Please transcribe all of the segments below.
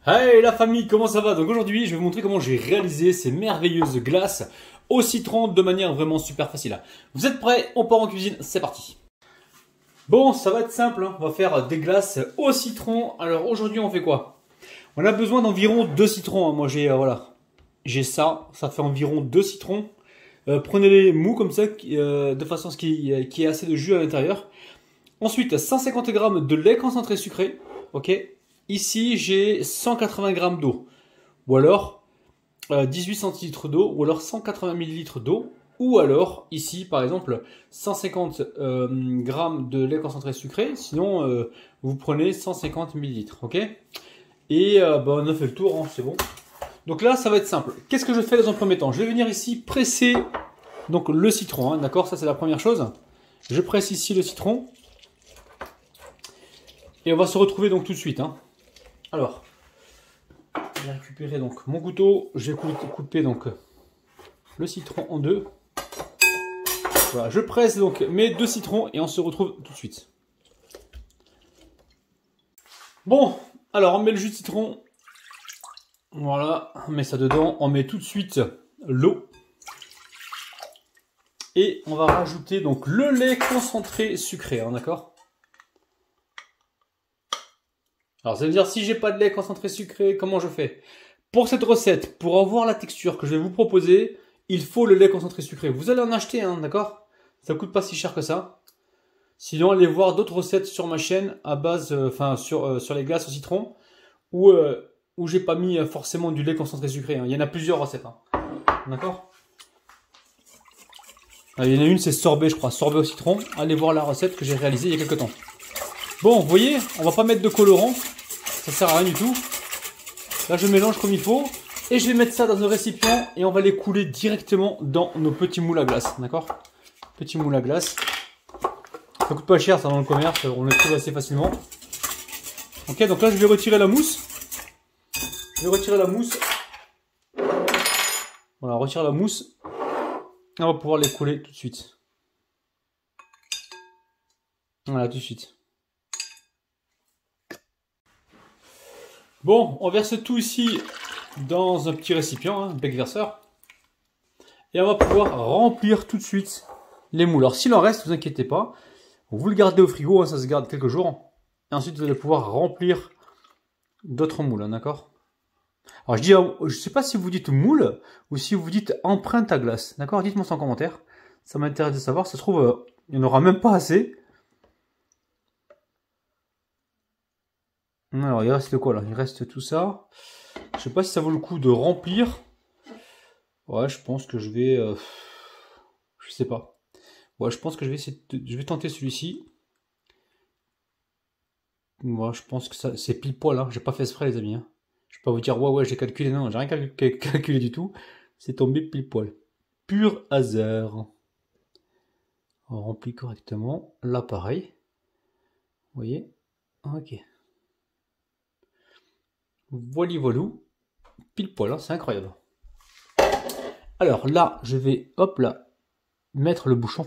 Hey la famille, comment ça va? Donc aujourd'hui, je vais vous montrer comment j'ai réalisé ces merveilleuses glaces au citron de manière vraiment super facile. Vous êtes prêts? On part en cuisine, c'est parti. Bon, ça va être simple, hein. On va faire des glaces au citron. Alors aujourd'hui, on fait quoi? On a besoin d'environ 2 citrons, hein. Moi j'ai voilà, j'ai ça fait environ 2 citrons. Prenez-les mous comme ça, de façon à ce qu'il y ait assez de jus à l'intérieur. Ensuite, 150 g de lait concentré sucré, ok. Ici, j'ai 180 g d'eau, ou alors 18 centilitres d'eau, ou alors 180 ml d'eau, ou alors ici, par exemple, 150 g de lait concentré sucré. Sinon, vous prenez 150 ml, ok. Et on a fait le tour, hein, c'est bon. Donc là, ça va être simple. Qu'est-ce que je fais dans un premier temps? Je vais venir ici presser donc le citron, hein, d'accord. Ça, c'est la première chose. Je presse ici le citron. Et on va se retrouver donc tout de suite, hein. Alors, je vais récupérer donc mon couteau, je vais couper donc le citron en deux. Voilà, je presse donc mes 2 citrons et on se retrouve tout de suite. Bon, alors on met le jus de citron. Voilà, on met ça dedans, on met tout de suite l'eau. Et on va rajouter donc le lait concentré sucré, hein, d'accord? Alors, ça veut dire si j'ai pas de lait concentré sucré, comment je fais? Pour cette recette, pour avoir la texture que je vais vous proposer, il faut le lait concentré sucré. Vous allez en acheter, hein, d'accord? Ça coûte pas si cher que ça. Sinon, allez voir d'autres recettes sur ma chaîne à base, sur les glaces au citron, où j'ai pas mis forcément du lait concentré sucré, hein. Il y en a plusieurs recettes, hein. D'accord? Il y en a une, c'est sorbet, je crois, sorbet au citron. Allez voir la recette que j'ai réalisée il y a quelques temps. Bon, vous voyez, on va pas mettre de colorant, ça sert à rien du tout. Là, je mélange comme il faut et je vais mettre ça dans un récipient et on va les couler directement dans nos petits moules à glace, d'accord? Petits moules à glace. Ça coûte pas cher, ça, dans le commerce, on les trouve assez facilement. Ok, donc là, je vais retirer la mousse. Je vais retirer la mousse. Voilà, on retire la mousse. Et on va pouvoir les couler tout de suite. Voilà, tout de suite. Bon, on verse tout ici dans un petit récipient, un bec verseur. Et on va pouvoir remplir tout de suite les moules. Alors s'il en reste, ne vous inquiétez pas. Vous le gardez au frigo, hein, ça se garde quelques jours. Et ensuite, vous allez pouvoir remplir d'autres moules, hein, d'accord? Alors je ne sais pas si vous dites moule ou si vous dites empreinte à glace, d'accord? Dites-moi ça en commentaire. Ça m'intéresse de savoir. Ça se trouve, il n'y en aura même pas assez. Alors, il reste quoi là? Il reste tout ça. Je sais pas si ça vaut le coup de remplir. Ouais, je pense que je vais... je sais pas. Ouais, je pense que je vais essayer je vais tenter celui-ci. Moi, je pense que ça c'est pile poil, hein. J'ai pas fait exprès, les amis, hein. Je vais pas vous dire, ouais, j'ai calculé. Non, j'ai rien calculé du tout. C'est tombé pile poil. Pur hasard. On remplit correctement. Là, pareil. Vous voyez? Ok. Voilou, pile poil, hein, c'est incroyable. Alors là, je vais, hop là, mettre le bouchon,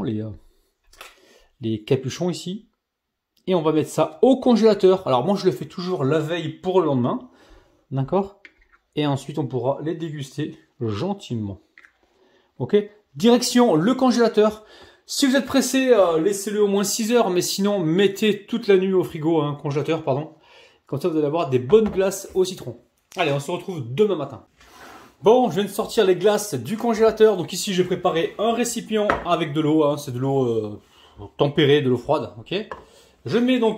les capuchons ici. Et on va mettre ça au congélateur. Alors moi, je le fais toujours la veille pour le lendemain. D'accord? Et ensuite, on pourra les déguster gentiment. Ok? Direction le congélateur. Si vous êtes pressé, laissez-le au moins 6 heures. Mais sinon, mettez toute la nuit au frigo, hein, congélateur, pardon. Comme ça, vous allez avoir des bonnes glaces au citron. Allez, on se retrouve demain matin. Bon, je viens de sortir les glaces du congélateur. Donc ici, j'ai préparé un récipient avec de l'eau, hein. C'est de l'eau tempérée, de l'eau froide. Ok. Je mets donc,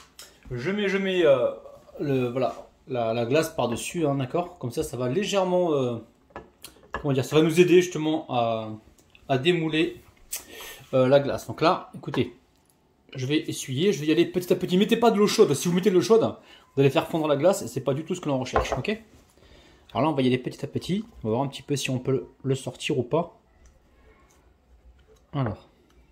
voilà, la glace par-dessus, hein, d'accord. Comme ça va légèrement, comment dire, ça va nous aider justement à démouler la glace. Donc là, écoutez. Je vais essuyer, je vais y aller petit à petit. Mettez pas de l'eau chaude. Si vous mettez de l'eau chaude, vous allez faire fondre la glace et c'est pas du tout ce que l'on recherche. Ok? Alors là, on va y aller petit à petit. On va voir un petit peu si on peut le sortir ou pas. Alors.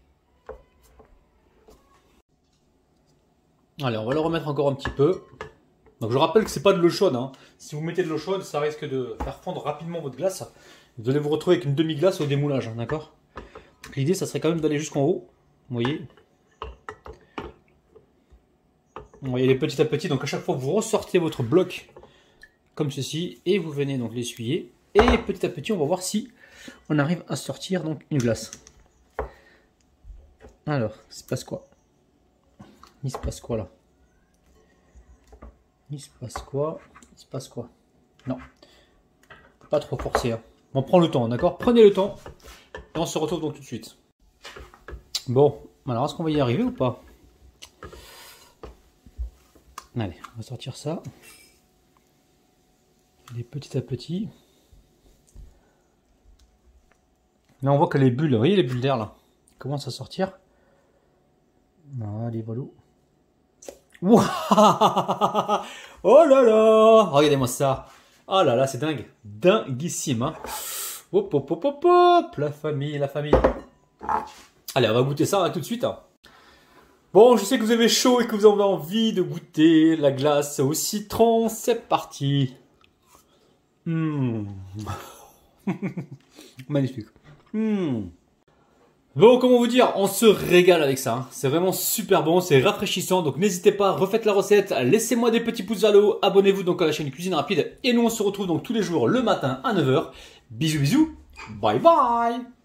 Allez, on va le remettre encore un petit peu. Donc je rappelle que c'est pas de l'eau chaude, hein. Si vous mettez de l'eau chaude, ça risque de faire fondre rapidement votre glace. Vous allez vous retrouver avec une demi-glace au démoulage, hein, d'accord? L'idée, ça serait quand même d'aller jusqu'en haut. Vous voyez? On va y aller petit à petit, donc à chaque fois que vous ressortez votre bloc comme ceci, et vous venez donc l'essuyer. Et petit à petit, on va voir si on arrive à sortir donc une glace. Alors, il se passe quoi? Il se passe quoi là? Il se passe quoi? Il se passe quoi? Non, pas trop forcer. Hein. On prend le temps, d'accord? Prenez le temps. Et on se retrouve donc tout de suite. Bon, alors est-ce qu'on va y arriver ou pas? Allez, on va sortir ça. Et petit à petit. Là, on voit que les bulles, vous voyez les bulles d'air là, commencent à sortir. Allez, voilà. Wouah. Oh là là! Regardez-moi ça. Oh là là, c'est dingue. Dinguissime. Hein. Hop, hop, hop, hop, hop. La famille, la famille. Allez, on va goûter ça là, tout de suite. Hein. Bon, je sais que vous avez chaud et que vous avez envie de goûter la glace au citron. C'est parti. Magnifique. Bon, comment vous dire, on se régale avec ça. Hein. C'est vraiment super bon, c'est rafraîchissant. Donc n'hésitez pas, refaites la recette, laissez-moi des petits pouces vers le haut, abonnez-vous donc à la chaîne Cuisine Rapide. Et nous, on se retrouve donc tous les jours le matin à 9 h. Bisous, bisous. Bye bye.